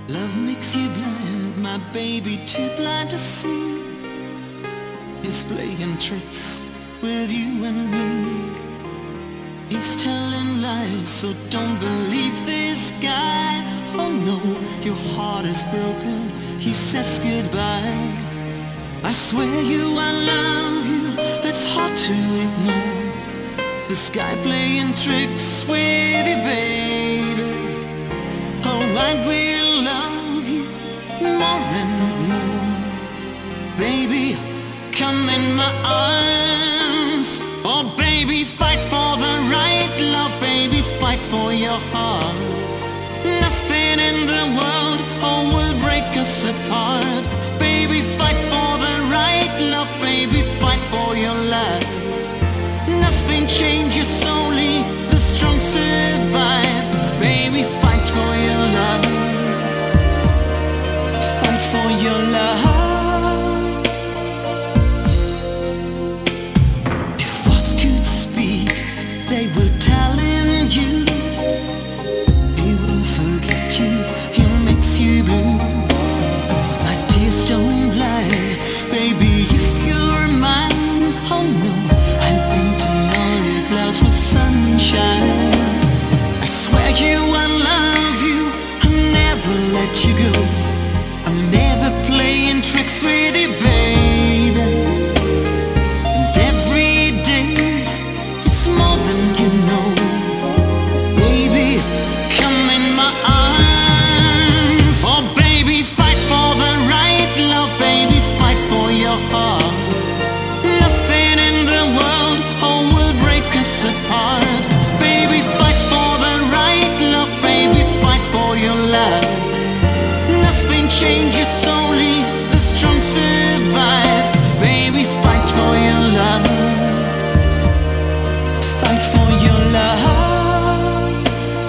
Love makes you blind, my baby, too blind to see. He's playing tricks with you and me. He's telling lies, so don't believe this guy. Oh no, your heart is broken, he says goodbye. I swear you, I love you, it's hard to ignore. This guy playing tricks with you, baby. Oh, I will love you more and more. Baby, come in my arms. Oh, baby, fight for the right love. Baby, fight for your heart. Nothing in the world, oh, will break us apart. Baby, fight for the right love. Baby, fight for your life. Nothing changes, only the strong survive. Baby, fight for your love. Fight for your love. If words could speak, they will tell in you. He won't forget you, he makes you blue. My tears don't lie, baby, if you're mine. Oh no, I'm painting all your clouds with sunshine. I swear you, I love you, I'll never let you go. I'm never playing tricks with you, baby. And every day, it's more than you know. Baby, come in my arms. Oh baby, fight for the right love. Baby, fight for your heart. Nothing in the world, oh, will break us apart. Baby, fight for the right love. Baby, fight for your life. Nothing changes, only the strong survive. Baby, fight for your love. Fight for your love.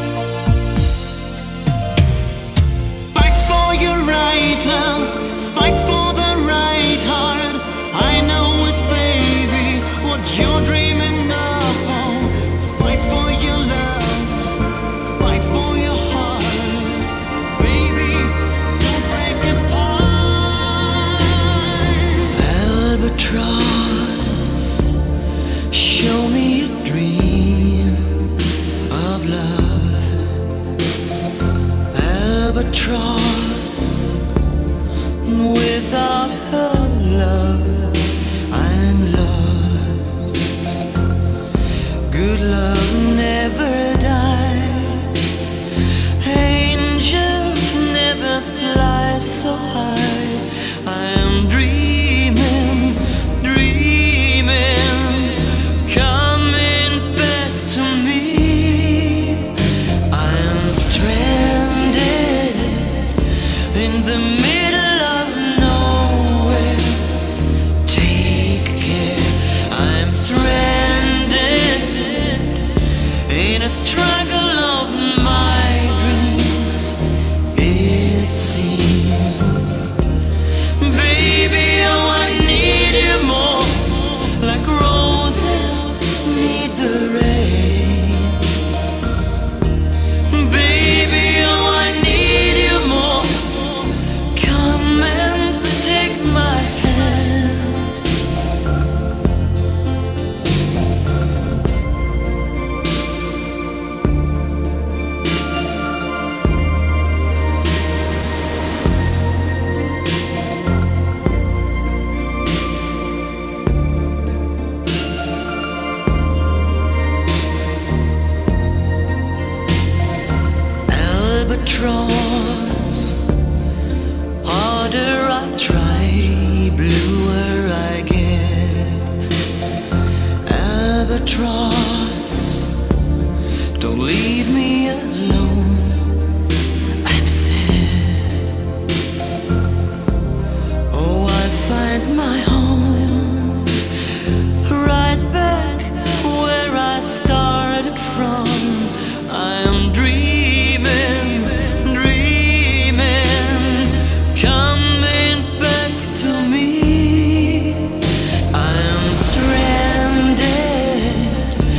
Fight for your right love. Fight for the right heart. I know it, baby, what you're dreaming of. Oh, fight for your love. Fight for your heart. Baby, don't break apart. Albatross, show me a dream of love. Albatross, without her love, I'm lost. Good love never dies. Angels never fly so high. I am dreaming, dreaming, coming back to me. I am stranded in the middle of nowhere. Take care, I'm stranded in a struggle of my dreams, it seems. Baby, oh, I need you more, like roses need the rain. Baby, oh, I need you more. Come and take my hand. Albatross, harder I try, bluer I get. Albatross, don't leave me alone, I'm sad. Oh, I find my home right back where I started from. I am dreaming, dreaming, coming back to me. I am stranded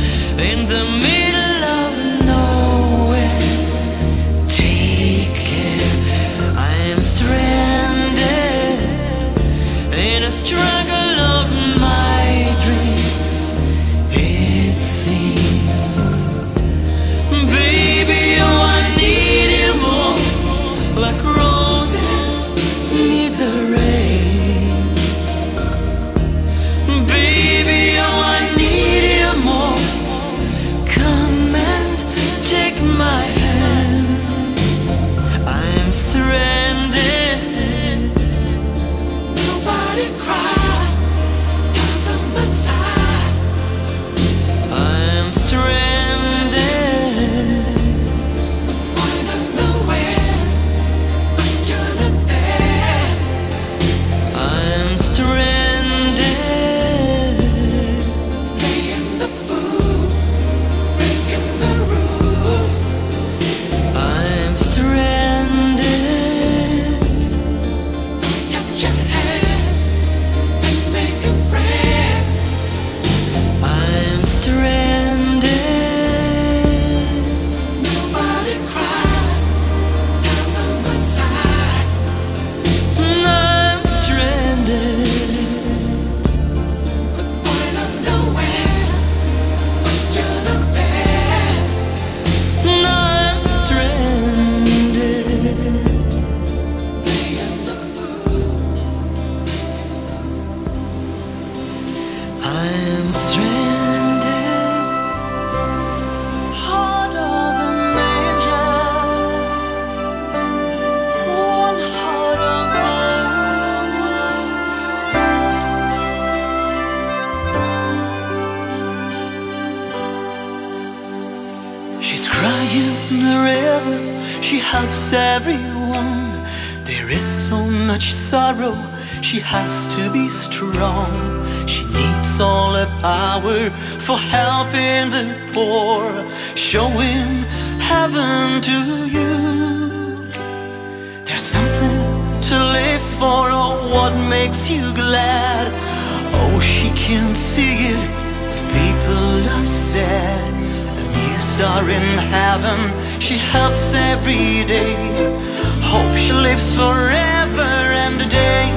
you in the river, she helps everyone. There is so much sorrow, she has to be strong. She needs all her power for helping the poor, showing heaven to you. There's something to live for, or what makes you glad. Oh, she can see it, people are sad. Amused are in heaven, she helps every day. Hope she lives forever and a day.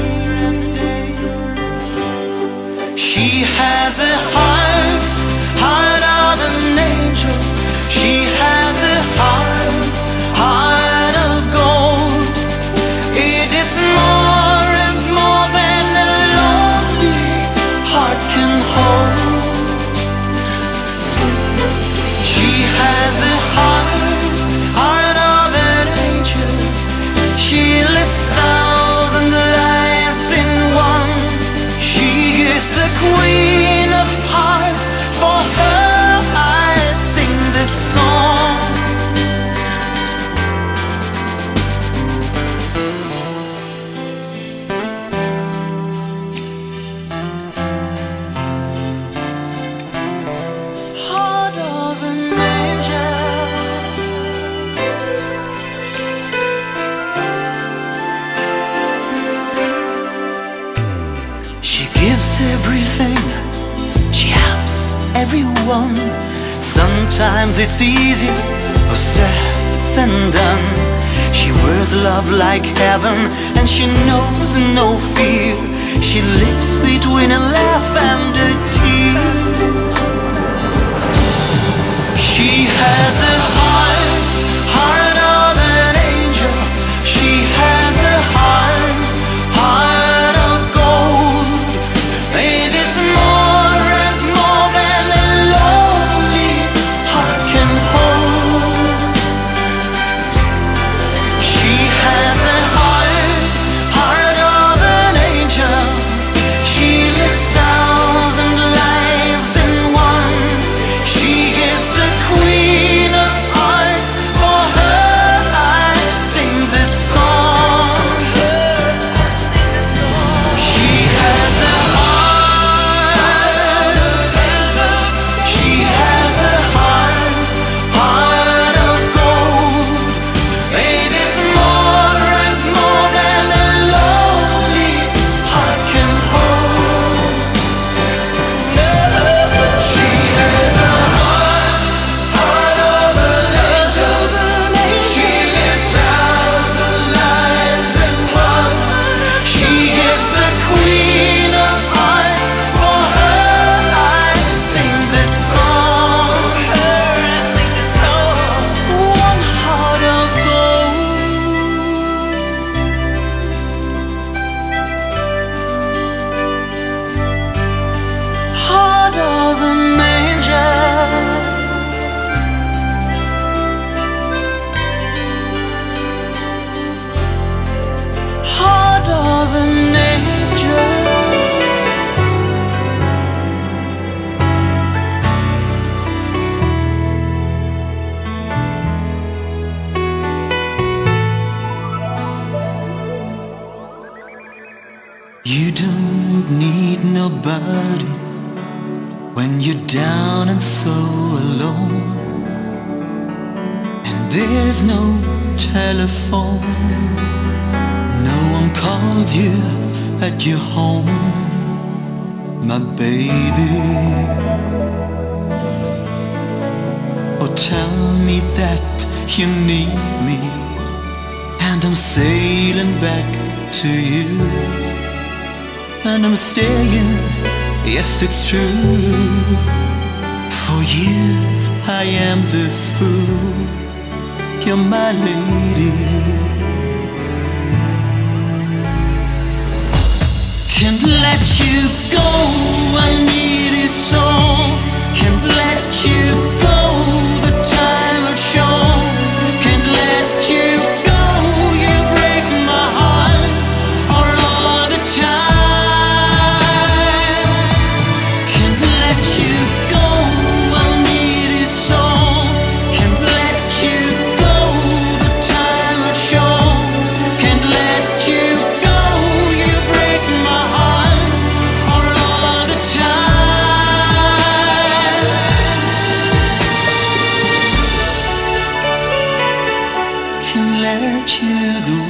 She has a heart, heart of an angel. She has a heart, heart of gold. It is more and more than a lonely heart can hold. She has a heart, heart of an angel. She lives 1,000 lives in one. She is the queen of hearts. For her I sing this song. Heart of an angel. She gives everything, she helps everyone. Sometimes it's easier or said than done. She wears love like heaven, and she knows no fear. She lives between a laugh and a tear. She has a heart, heart of an angel. She has a heart, heart of gold. It is more and more than a lonely heart can hold. She has a heart, heart of an angel. She lives 1,000 lives in one. She is the queen of hearts. For her I sing this song. She has a heart, she has a heart, heart of gold. It is more and more than a lonely heart can hold. She has a heart, heart of an angel. She lives 1,000 lives in one. She is the queen of hearts. For her I sing this song. One heart of gold. Heart of an angel. Heart of an angel. You don't need nobody when you're down and so alone, and there's no telephone. No one called you at your home, my baby. Oh, tell me that you need me, and I'm sailing back to you. And I'm staying, yes it's true. For you I am the fool, you're my lady. Can't let you go, I need it so. Can't let you go, the time would show. Can't let you go, you break my heart for all the time. Can't let you go, I need it so. Can't let you let you go.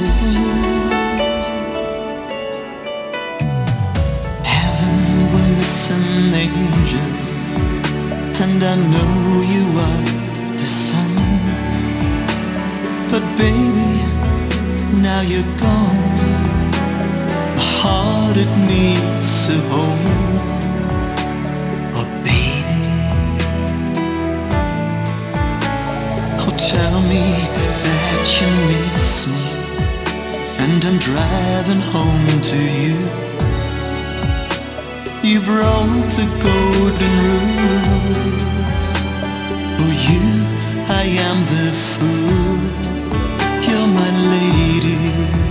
Heaven will miss an angel, and I know you are the sun. But baby, now you're gone. My heart, it needs a home. Oh baby, oh tell me that you miss me, and I'm driving home to you. You broke the golden rules. For you, I am the fool. You're my lady.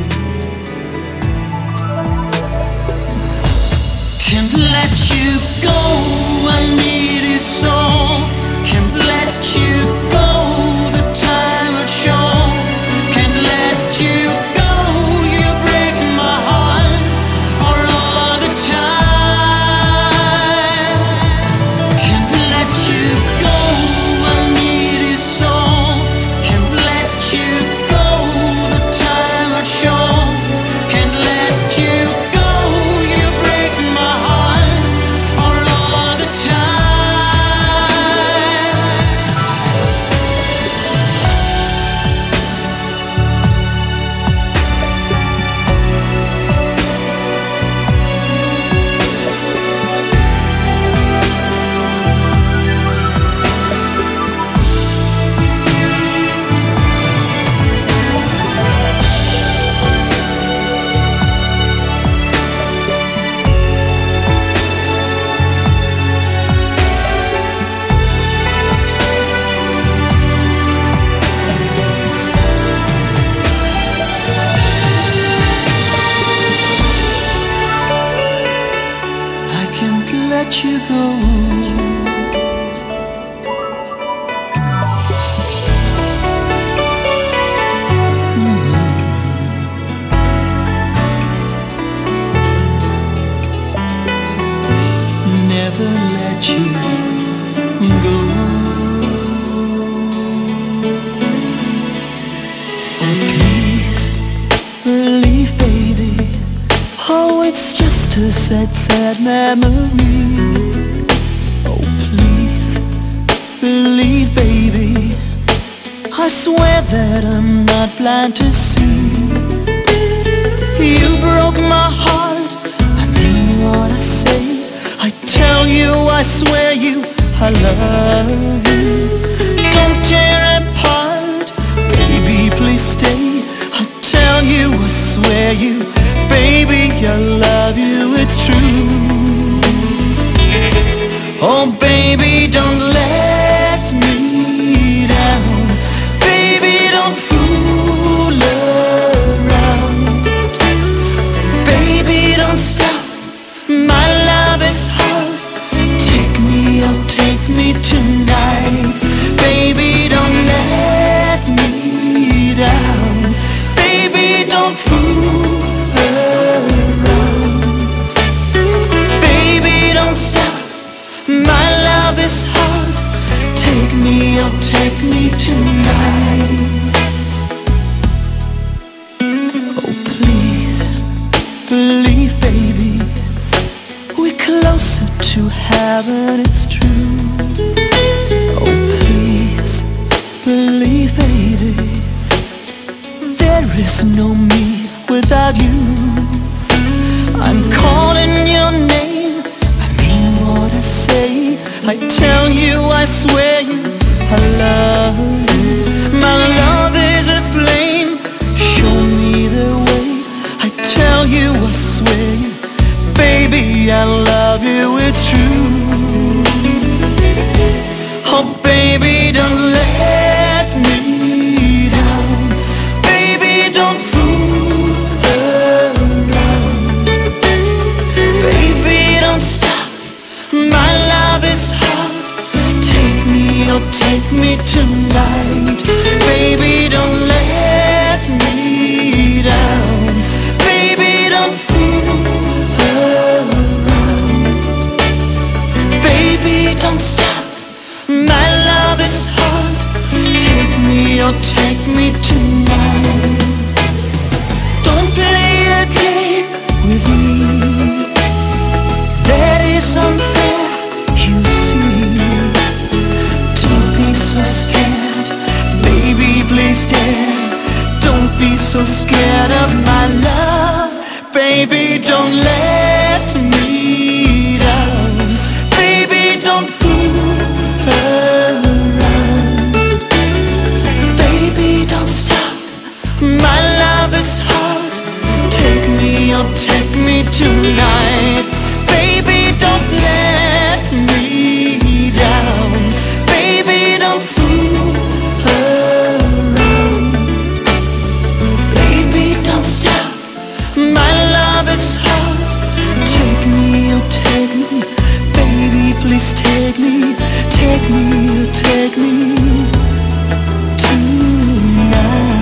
Can't let you go, I need you so. Can't let you go, the time had shown. Can't let you go, you break my heart for all the time. Can't let you go, I need you so. Can't let you go, the time had shown. Can't let you go, you break my heart for all the time. I can't let you go. Never let you go. Oh, please believe, baby. Oh, it's just a sad, sad memory. Oh, please believe, baby. I swear that I'm not blind to see. You broke my heart, I mean what I say. I tell you, I swear you, I love you. Don't tear apart, baby, please stay. I tell you, I swear you, baby, I love you, it's true. Oh baby, don't let me down. Baby, don't fool around. Baby, don't stop, my love is hard. Take me, oh take me tonight. Baby, don't let me down. Baby, don't fool around. Baby, don't stop, my love is hard. Take me, oh take me tonight. Oh please believe, baby, we're closer to heaven, it's true. Oh please believe, baby, there is no me without you. I'm calling your name, I mean what I say. I tell you, I swear you, I love you. My love is a flame, show me the way. I tell you, I swear you, baby, I love you, it's true. Oh baby, don't let me down. Baby, don't fool Baby, don't let me down. Baby, don't fool around. Baby, don't stop. My love is hot. Take me, oh take me tonight. Baby, don't let me down. Baby, don't fool around. Baby, don't stop. My love is hot. Take me, oh take me. Baby, please take me. Take me, oh take me tonight.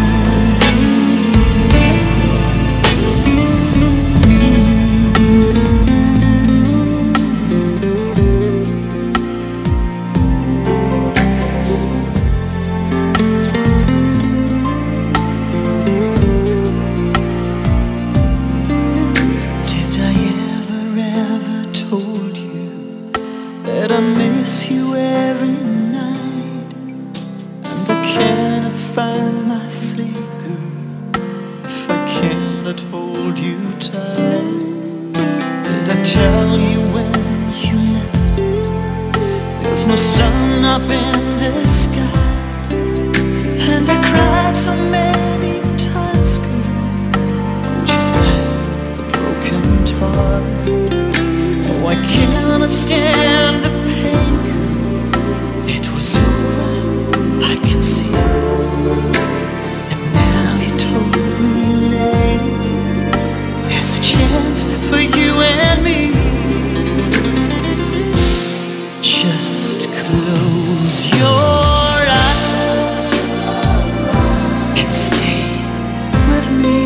I miss you every night, and I cannot find my sleep, girl, if I cannot hold you tight. Did I tell you when you left, there's no sun up in the sky? And I cried so many times, girl, just like a broken toy. Oh, I cannot stand the pain, girl. It was over, I can see. And now you told me, lady, there's a chance for you and me. Just close your eyes and stay with me.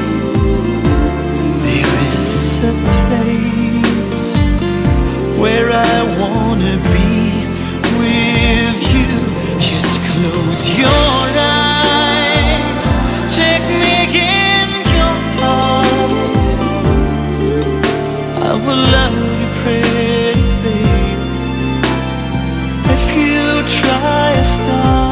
There is a place where I wanna be with you. Just close your eyes. Take me in your arms. I will love you, pretty baby, if you try a start.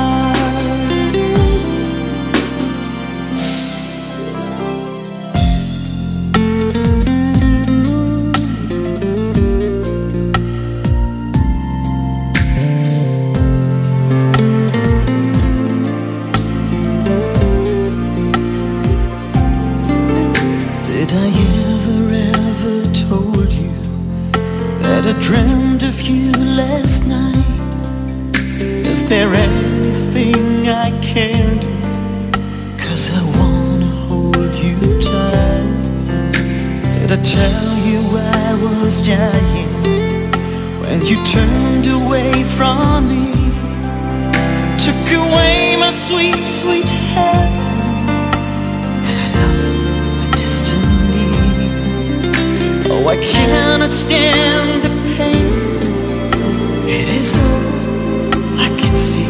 Did I ever told you that I dreamed of you last night? Is there anything I can do? 'Cause I wanna hold you tight. Did I tell you I was dying when you turned away from me? Took away my sweet, sweet heaven, and I lost my destiny. Oh, I cannot stand the pain. It is all I can see.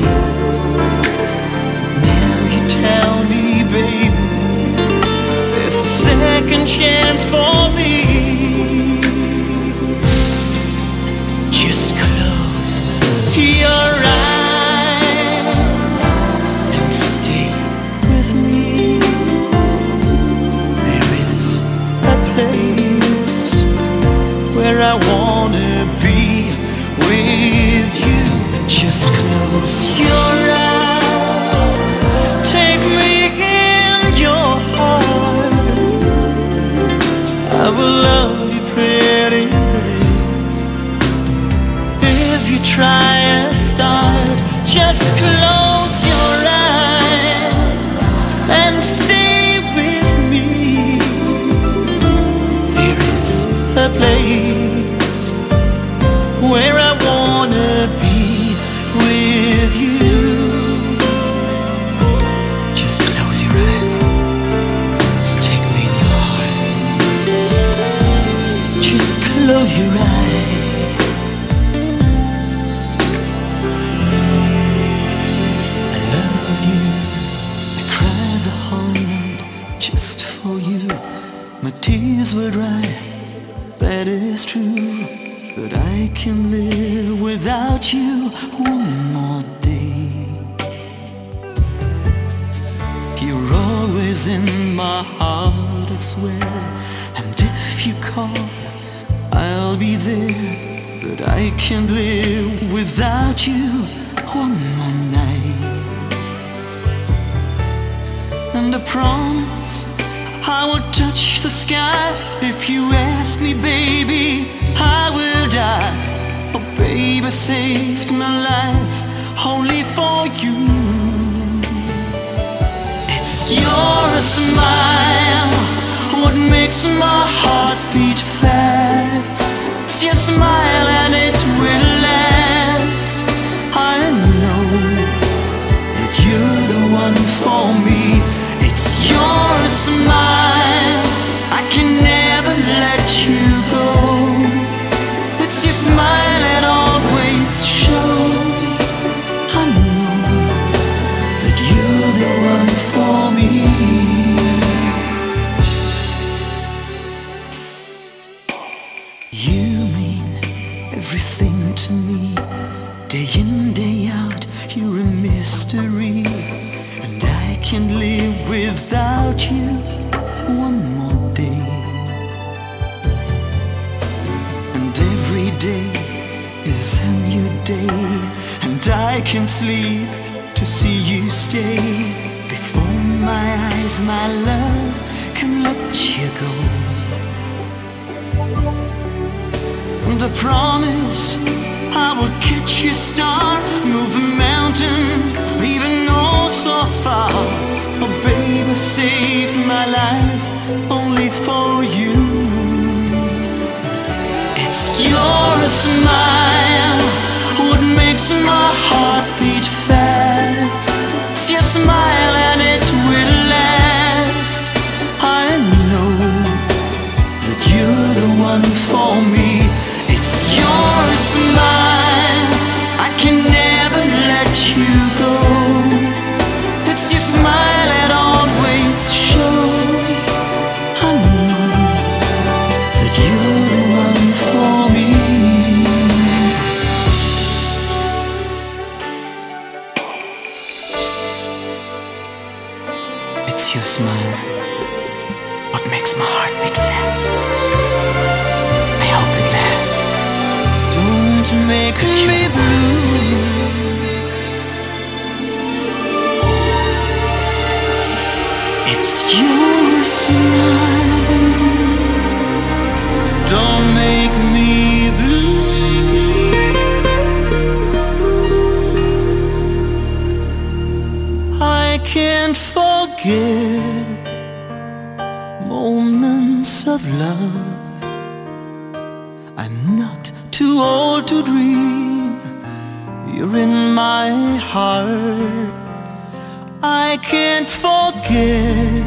Now you tell me, baby, there's a second chance for me. Just close your eyes and stay with me. There is a place where I wanna be with you. Just close your eyes. Take me in your heart. I will love you, pretty baby, if you try and start. Just close your eyes and stay with me. There is a place where I wanna be with you. Just close your eyes. Take me in your heart. Just close your eyes. I love you. I cried the whole night just for you. My tears will dry, that is true. But I can live without you one more day. You're always in my heart, a elsewhere. And if you call, I'll be there. But I can't live without you one more night. And I promise I will touch the sky. If you ask me, baby, I will die. Oh, baby, saved my life only for you. It's your smile what makes my heart beat fast. It's your smile and it will last. I know that you're the one for me. It's your smile, I can never let you go. It's your smile that always shows. I know that you're the one for me. You mean everything to me. Day in, day out, you're a mystery. And I can't live without you one more day. And every day is a new day. And I can sleep to see you stay. Before my eyes, my love, can let you go. And I promise I will catch your star, move a mountain, even oh so far. Oh baby, saved my life only for you. It's your smile what makes my heart beat fast. It's your smile and it will last. I know that you're the one for me. It's your smile, I can never let you go. It's your smile that always shows. I know that you're the one for me. It's your smile what makes my heart beat fast. I hope it lasts. Don't make me blue. It's your smile. Don't make me blue. I can't forget moments of love. I'm not too old to dream. You're in my heart. I can't forget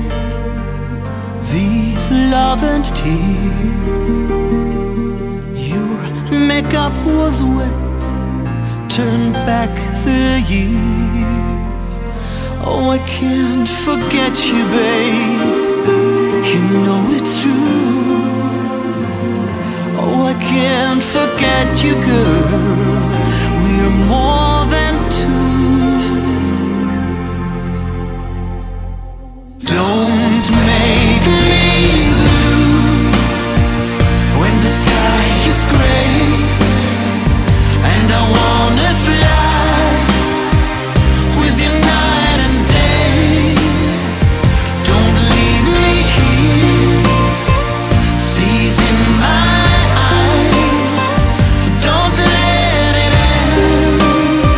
these love and tears. Your makeup was wet, turned back the years. Oh, I can't forget you, babe. You know it's true. Oh, I can't forget you, girl. We're more than two. Don't make me blue when the sky is gray and I wanna fly with you night and day. Don't leave me here, seas in my eyes. Don't let it end.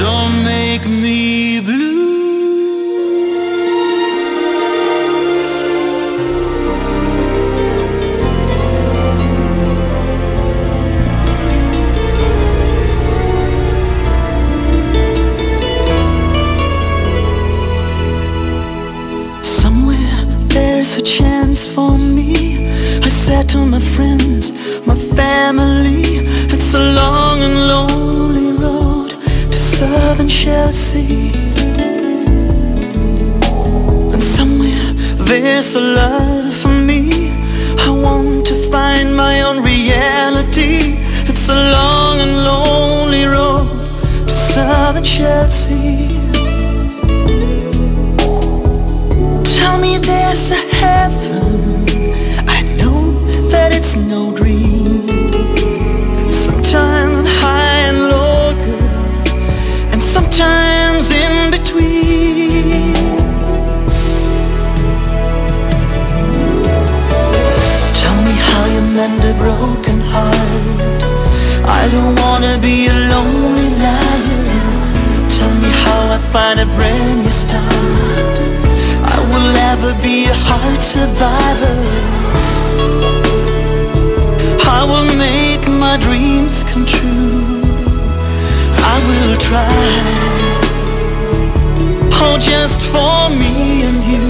don't make me blue. Somewhere there's a chance for me, I said to my friends, my family. It's a long and lonely road to southern Chelsea. And somewhere there's a love for me, I want to find my own reality. It's a long and lonely road to southern Chelsea. Tell me there's a heaven, I know that it's no dream. Sometimes I'm high and low, girl, and sometimes in between. Tell me how you mend a broken heart, I don't wanna be a lonely liar. Tell me how I find a brand new start, I will ever be a heart survivor. I will make my dreams come true, I will try, oh, just for me and you.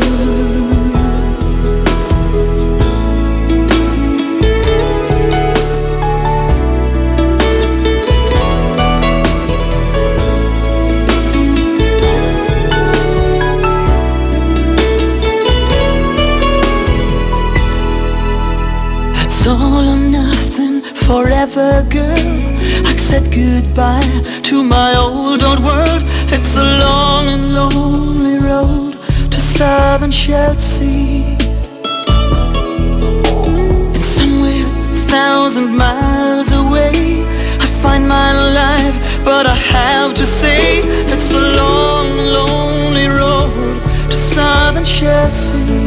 All or nothing forever, girl. I said goodbye to my old world. It's a long and lonely road to southern Chelsea. And somewhere 1,000 miles away I find my life, but I have to say it's a long, lonely road to southern Chelsea.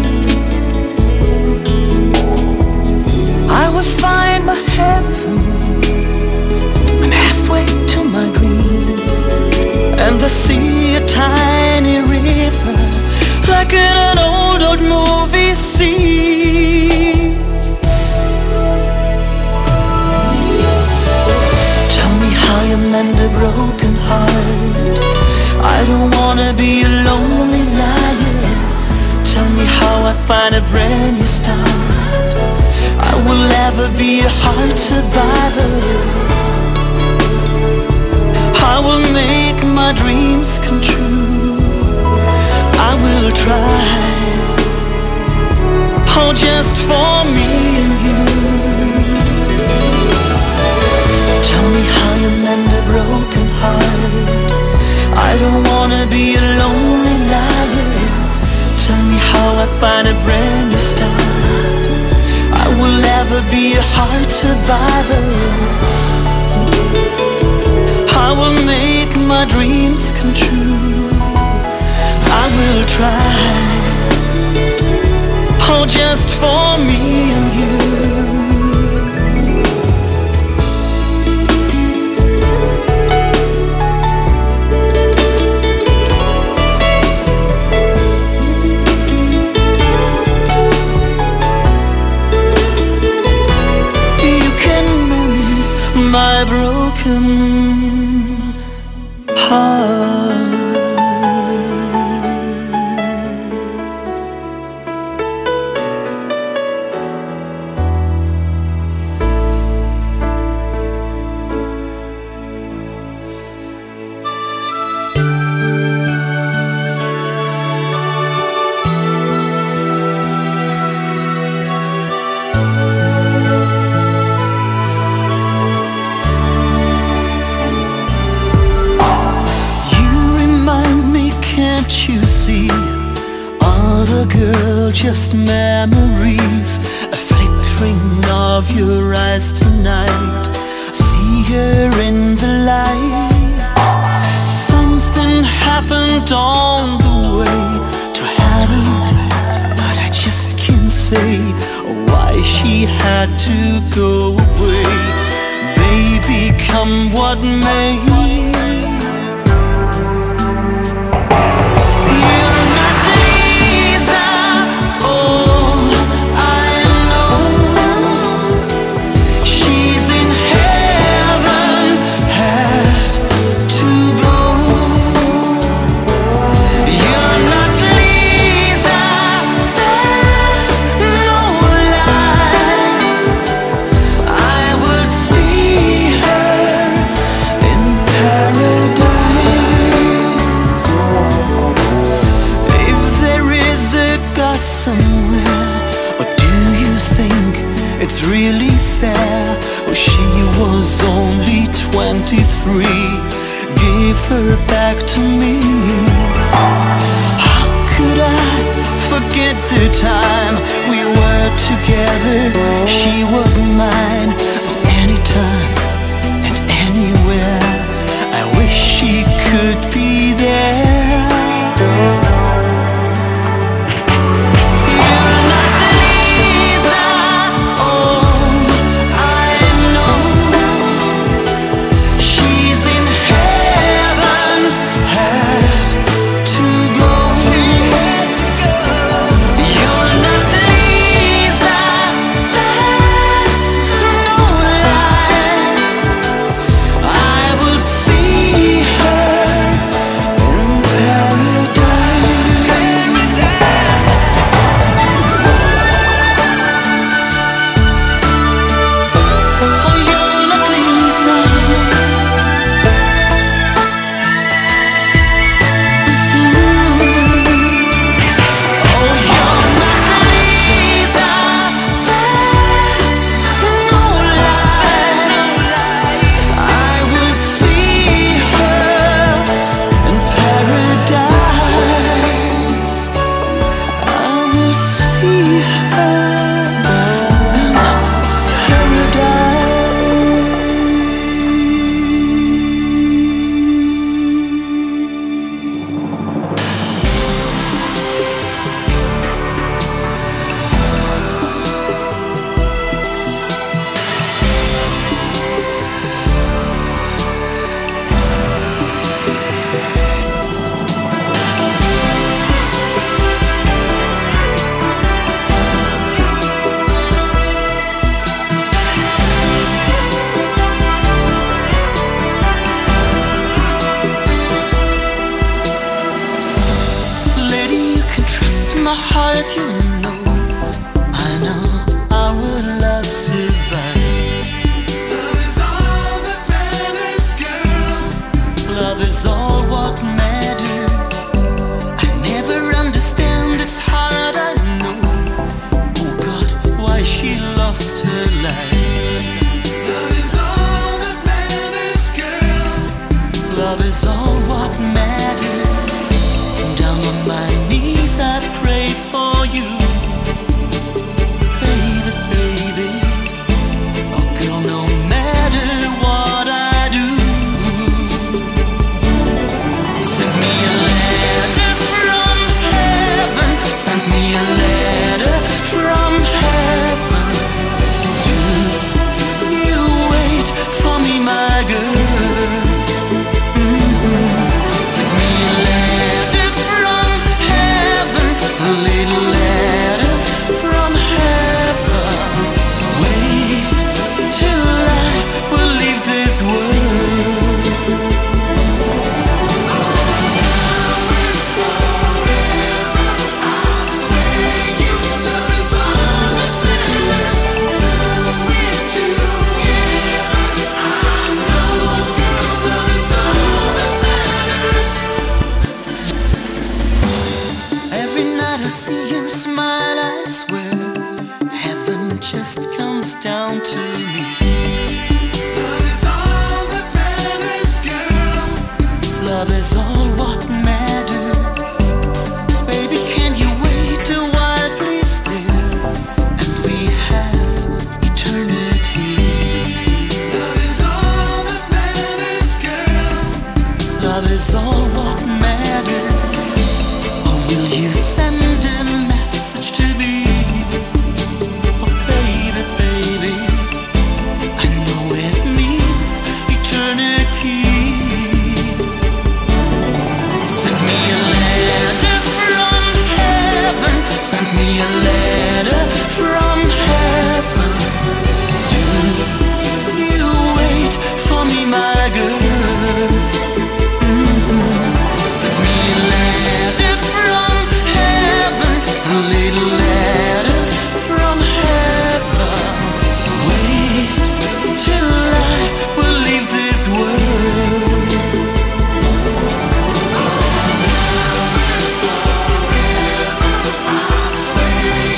I will find my heaven, I'm halfway to my dream. And I see a tiny river, like in an old movie scene. Tell me how you mend a broken heart, I don't wanna be a lonely liar. Tell me how I find a brand new start, I will ever be a heart survivor. I will make my dreams come true, I will try, oh, just for me and you. Tell me how you mend a broken heart, I don't wanna be a lonely liar. Tell me how I find a brand new start, I will ever be a heart survivor. I will make my dreams come true, I will try, oh, just for me and you. My broken heart. Girl, just memories, a flickering of your eyes tonight. See her in the light. Something happened on the way to heaven, but I just can't say why she had to go away. Baby, come what may, her back to me. How could I forget the time we were together? She was mine anytime and anywhere. I wish she could be there. My heart, you know, I know our love survive. Love is all that matters, girl. Love is all what matters. I never understand, it's hard, I know. Oh God, why she lost her life. Love is all that matters, girl. Love is all what matters. Down on my knees I pray for you, baby, baby. Oh girl, no matter what I do, send me a letter from heaven. Send me a letter from heaven. You wait for me, my girl. Send me a letter from heaven, a little letter from heaven. Wait till I will leave this world. I swear you, love is all that matters. So we're together. I know, girl, love is all that matters. Every night I see your smile, I swear heaven just comes down to me. Love is all that matters, girl. Love is all what matters. Baby, can you wait a while, please, dear? And we have eternity. Love is all that matters, girl. Love is all what matters. Or will you send a message to me? Oh baby, baby, I know it means eternity. Send me a letter from heaven. Send me a letter from heaven. Do you wait for me, my girl? Send me a letter from heaven, a little letter from heaven. Wait till I will leave this world. I swear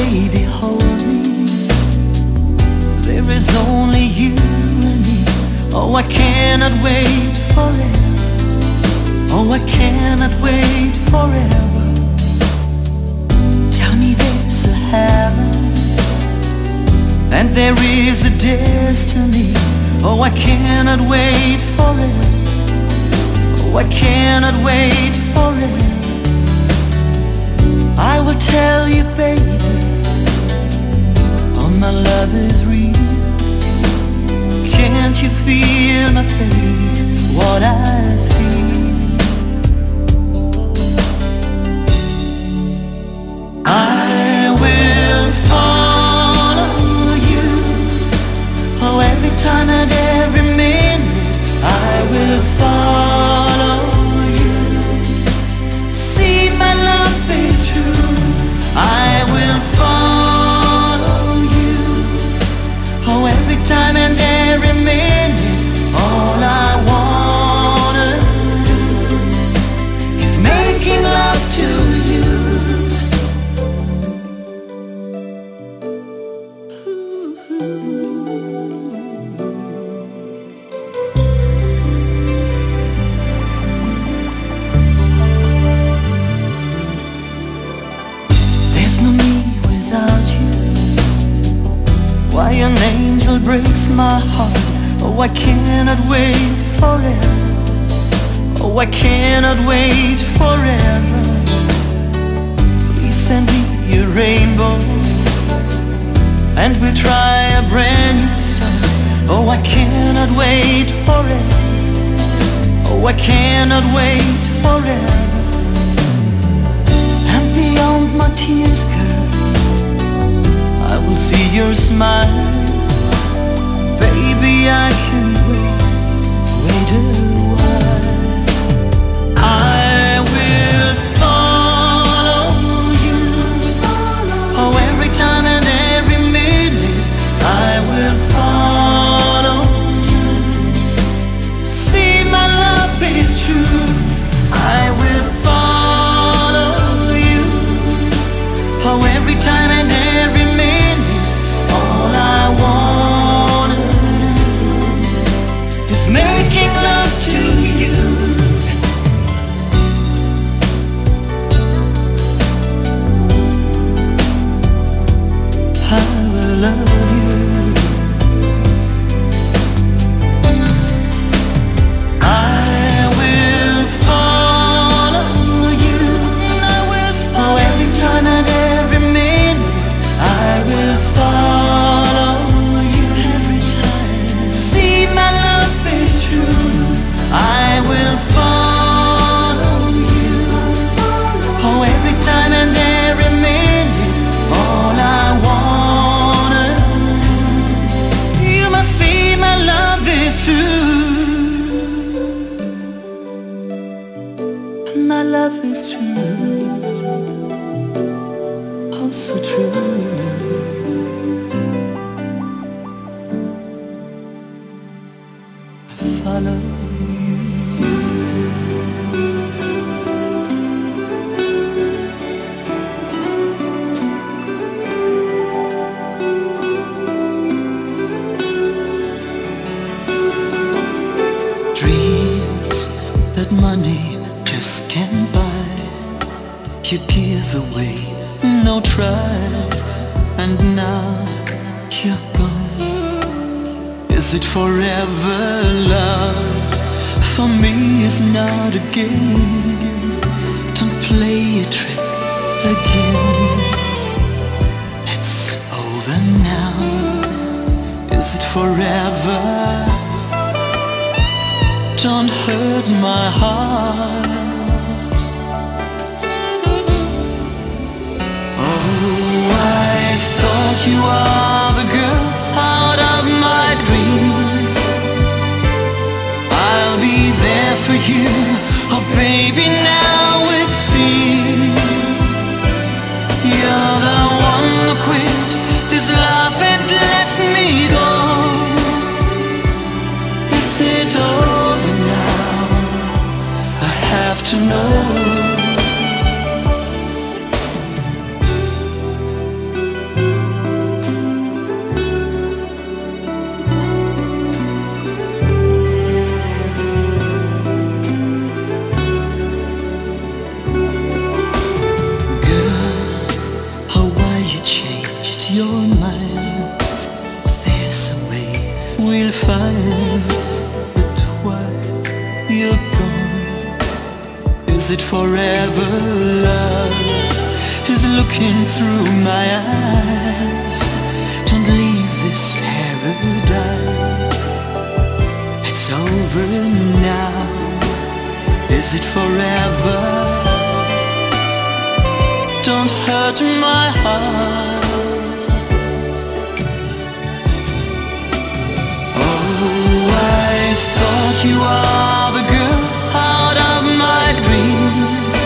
baby, hold me. There is only you and me. Oh, I cannot wait forever. Oh, I cannot wait forever. Tell me there's a heaven and there is a destiny. Oh, I cannot wait forever. Oh, I cannot wait forever. I will tell you, baby, oh, my love is real. Can't you feel, my baby, what I feel? I will follow you. Oh, every time and every minute I will follow you. See, my love is true. I will follow you. Oh, every time and every minute, all I wanna do is making love to you. There's no me without you. Why an angel breaks my heart. Oh, I cannot wait forever. Oh, I cannot wait forever. Please send me a rainbow and we'll try a brand new start. Oh, I cannot wait forever. Oh, I cannot wait forever. And beyond my tears, girl, I will see your smile. Baby, I can't wait a while. I will follow you. Oh, every time and every minute I will follow you. See, my love is true. I will follow you. Oh, every time and every minute, all I wanna do is making love to you. I will love you. I will follow you. Oh, every time and every minute I will follow you. Every time. See, my love is true. I will follow you. Oh, every time and every minute, all I wanna do. You must see, my love is true. My love is true. Oh, so true. I follow you. Dreams that money just can't buy, you give away, no try, and now you're gone. Is it forever, love? For me it's not a game. Don't play a trick again. It's over now. Is it forever? Don't hurt my heart. Oh, I thought you are the girl out of my dreams. I'll be there for you. Oh, baby, now it seems you're the one who quit this love and let me go. Is it over now? I have to know. fine, but why you're gone? Is it forever? Love is looking through my eyes. Don't leave this paradise. It's over now. Is it forever? Don't hurt my heart. Oh, I thought you are the girl out of my dreams.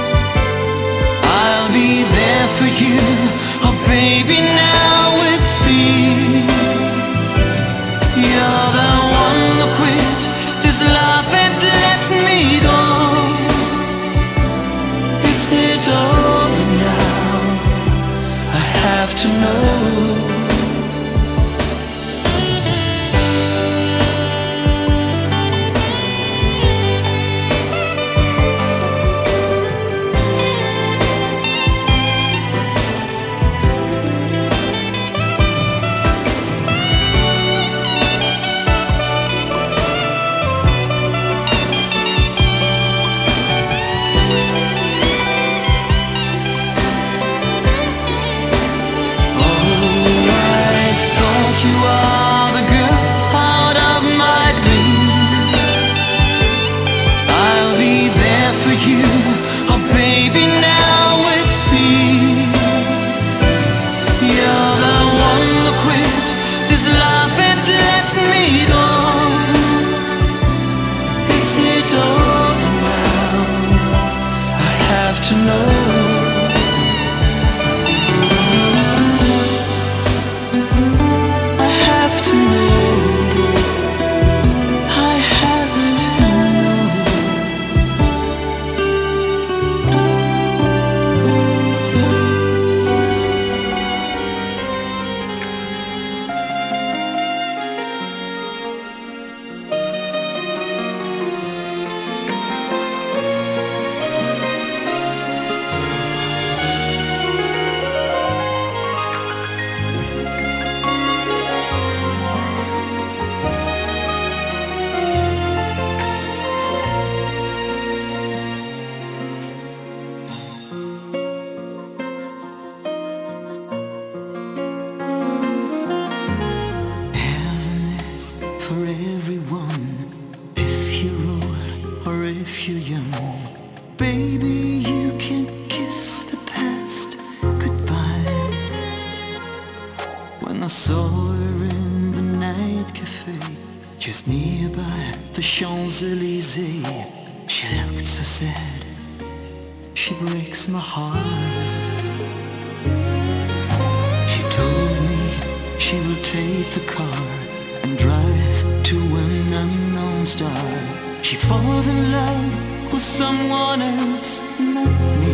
I'll be there for you. Oh baby, now it seems you're the one who quit this love and let me go. Is it over now? I have to know. You are the girl out of my dreams. I'll be there for you. Oh baby, now it seems you're the one who quit this love and let me go. Is it over now? I have to know. For everyone, if you're old or if you're young, baby, you can kiss the past goodbye. When I saw her in the night cafe just nearby the Champs-Élysées, she looked so sad, she breaks my heart. She told me she will take the car and drive to an unknown star. She falls in love with someone else, not me.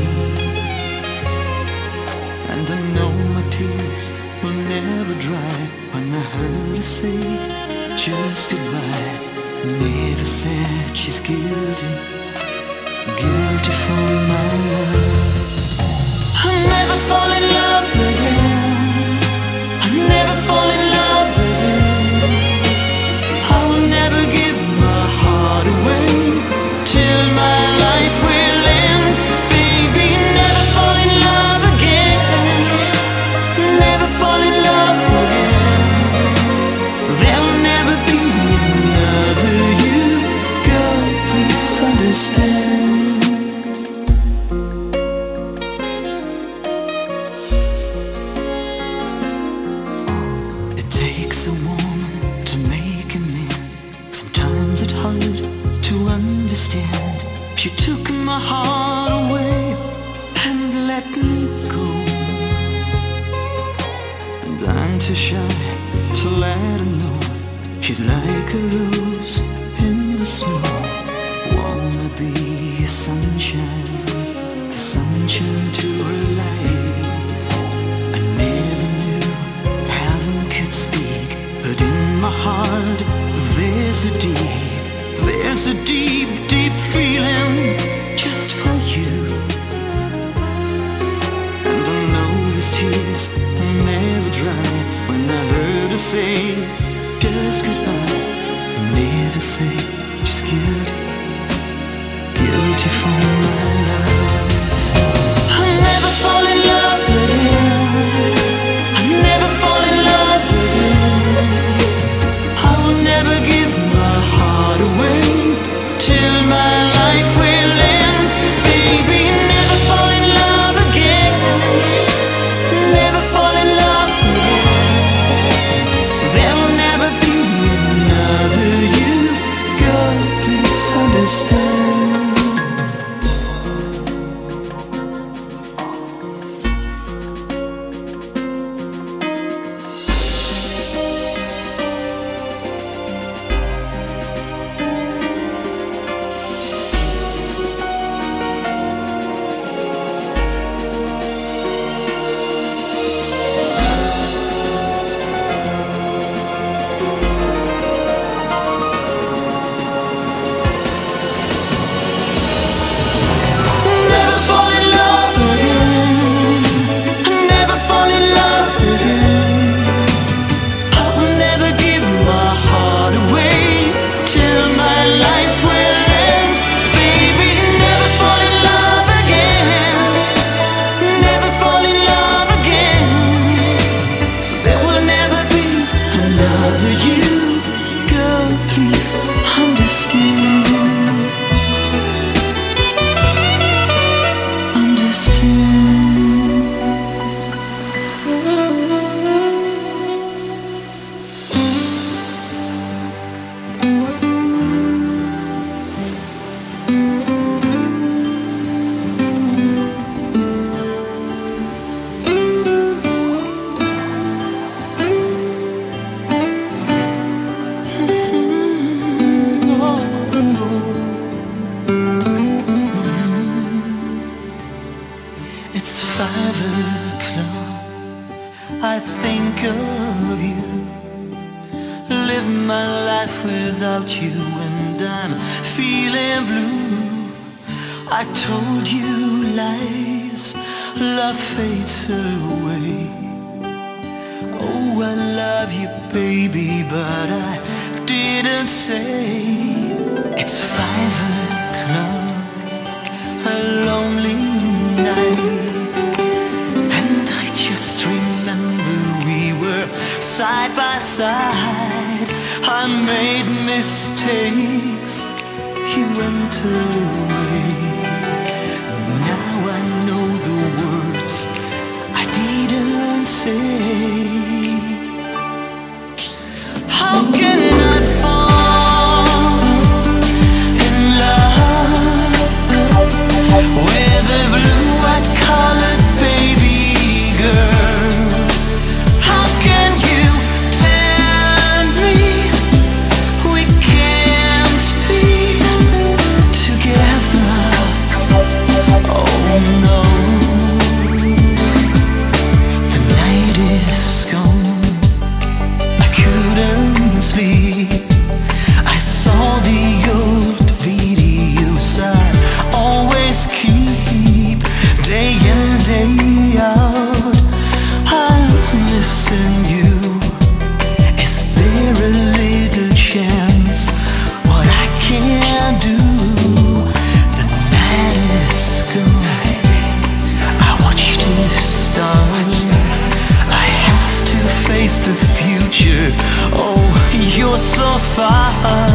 And I know my tears will never dry when I heard her say just goodbye. Never said she's guilty, guilty for my love. I'll never fall in love again. I'll never fall in love again. I will never give my heart away till my life will end. Baby, never fall in love again. Never fall in love again. There'll never be another you. God, please understand. It takes a woman to make a man. Sometimes it's hard to understand. She took my heart away and let me go. And I'm too shy to let her know she's like a rose in the snow. Wanna be a sunshine, the sunshine to her life. I never knew heaven could speak, but in my heart there's a deep, deep feeling just for you. And I know these tears will never dry when I heard her say just goodbye. to say she's guilty, guilty for my love. I'll never fall in love again. I'll never fall in love again. I will never give my heart away till my life will end. Baby, never fall in love again. Never fall in love again. There will never be another you. God, please understand. Please understand, It's 5 o'clock, I think of you. Live my life without you and I'm feeling blue. I told you lies, love fades away. Oh, I love you, baby, but I didn't say. It's 5 o'clock, a lonely night, and I just remember we were side by side. I made mistakes, you went away. Now I know the words I didn't say. How can I fall in love with a blue-eyed colored baby girl? How can you tell me we can't be together? Oh no, the night is gone, I couldn't sleep. I saw the old videos I always keep, day in, day out. I'm missing you. Is there a little chance what I can do? The night is gone, I want you to start. I have to face the future. Oh, you're so far.